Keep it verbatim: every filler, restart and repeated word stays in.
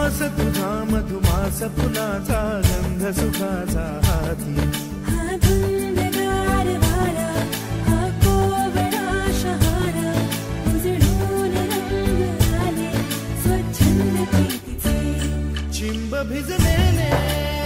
श्वास तुझा मधुमास फुलाचा गंध सुखाचा हाती हा धुंदगार वारा हा कोवळा शहारा उजळून रंग आले स्वच्छंद प्रीतीचे चिंब भिजलेले